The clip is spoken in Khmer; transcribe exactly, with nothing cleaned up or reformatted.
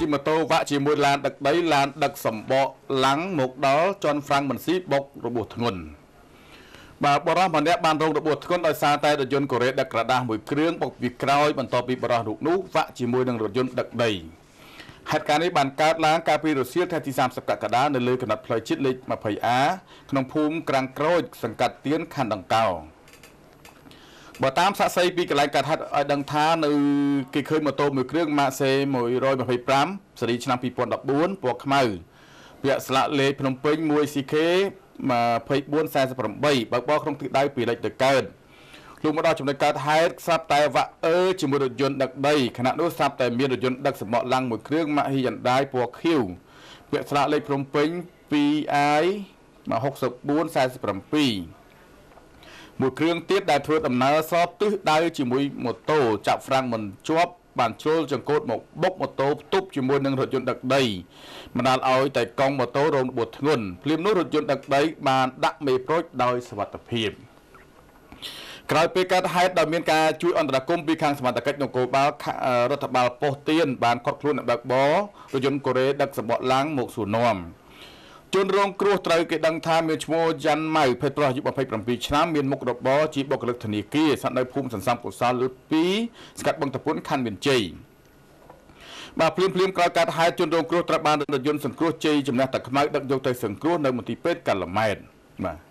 ម៉ូតូវាក់ជាមួយឡានដឹកដីឡានដឹកសម្បកឡាំងមកដល់ជន់ហ្វ្រាំងមិនស៊ីបុករបួសធ្ងន់បាទបរិសម្នាក់បានរងរបួសធ្ងន់ដោយសារតែរថយន្តកូរ៉េដឹកក្រដាសមួយគ្រឿងបុកពីក្រោយបន្ទាប់ពីបរិសរូបនោះវាក់ជាមួយនឹងរថយន្តដឹកដីហេតុការណ៍នេះបានកើតឡើងកាលពីរសៀលថ្ងៃទីសាមសិបកក្កដានៅលើកំណត់ផ្លូវជាតិលេខ ยี่สิบ A ក្នុងភូមិក្រាំងក្រូចសង្កាត់ទៀនខណ្ឌដង្កោបើតាមសាក្សីពីកន្លែងកាត់ហេតុឲ្យដឹងថានៅគេឃើញម៉ូតូមួយគ្រឿង Maxe មួយยี่สิบห้าស៊េរីឆ្នាំยี่สิบสิบสี่ពណ៌ខ្មៅពាក់ស្លាកលេខភ្នំពេញ one C K ยี่สิบสี่ สี่สิบแปดបើកបោក្នុងទិសដៅពីលិចទៅកើតលោកមកដល់ចំណុចកើតហេតុស្រាប់តែវាក់អឺជាមួយរថយន្តដឹកដីខណៈនោះស្រាប់តែមានរថយន្តដឹកសម្បកឡាំងមួយគ្រឿង Hyundai ពណ៌ខៀវពាក់ស្លាកលេខភ្នំពេញ two I หกสี่ สี่ สี่ 7មួយគ្រឿងទៀតដែលធ្វើដំណើរសបទិសដៅជាមួយម៉ូតូចាប់ហ្វ្រាំងមិនជាប់បានជ្រុលចង្កូតមកបុកម៉ូតូផ្ទុបជាមួយនឹងរថយន្តដឹកដីបណ្ដាលឲ្យតែកង់ម៉ូតូរងរបួសធ្ងន់ភ្លាមនោះរថយន្តដឹកដីបានដាក់មេប្រូចដោយសុវត្ថិភាពក្រោយពេលកើតហេតុដោយមានការជួយអន្តរាគមន៍ពីខាងសមត្ថកិច្ចនគរបាលរដ្ឋបាលប៉ុស្តិ៍ទៀនបានឃាត់ខ្លួនអ្នកបើកបររថយន្តកូរ៉េដឹកសម្បកឡាំងមកសួរនាំជនរងគ្រោះត្រូវគេដឹងថាមានឈ្មោះយ៉ាន់ម៉ៅភេទប្រុសអាយុยี่สิบเจ็ดឆ្នាំមានមុខរបរជាបុគ្គលិកធនាគារស្ថិតនៅភូមិសន្សំកុសលtwoស្កាត់បឹងតពុនខណ្ឌមានជ័យបាទភ្លាមភ្លាមក្រោយកើតហេតុជនរងគ្រោះត្រូវបានរថយន្តសង្គ្រោះជ័យជំនះតាខ្មៅដឹកយកទៅសង្គ្រោះនៅមន្ទីរពេទ្យកាល់ម៉ែតបាទ